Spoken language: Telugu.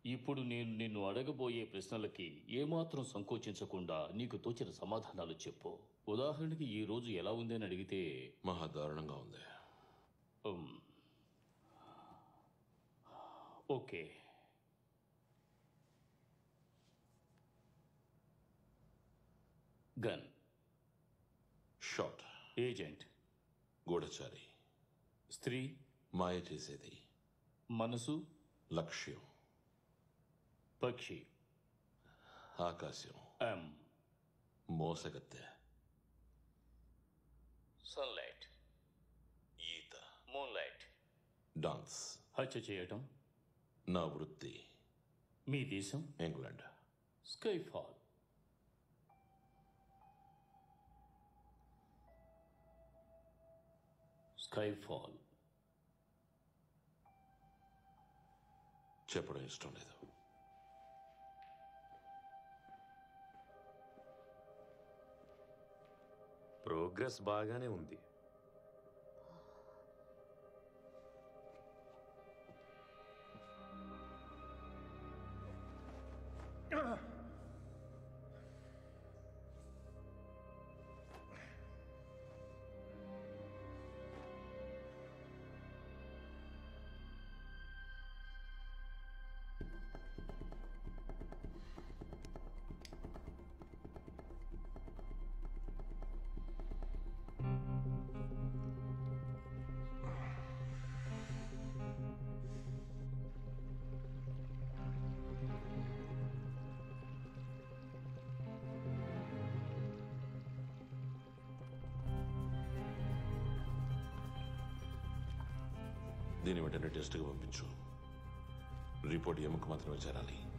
ఇప్పుడు నేను నిన్ను అడగబోయే ప్రశ్నలకి ఏమాత్రం సంకోచించకుండా నీకు తోచిన సమాధానాలు చెప్పు. ఉదాహరణకి ఈ రోజు ఎలా ఉంది అని అడిగితే మహా దారుణంగా ఉంది. ఓకే, గన్, షాట్, ఏజెంట్, గూఢచారి, స్త్రీ, మాయ చేసేది, మనసు, లక్ష్యం, పక్షి, ఆకాశం, మోసగత్తె, సన్లైట్, ఈత, మూన్లైట్, డాన్స్, హత్య చేయటం, నా వృత్తి. మీ దేశం? ఇంగ్లాండ్. స్కైఫాల్. స్కైఫాల్ చెప్పడం ఇష్టం లేదు. ప్రోగ్రెస్ బాగానే ఉంది. దీని వెంటనే టెస్ట్కి పంపించు. రిపోర్ట్ ఎముక మాత్రమే చేరాలి.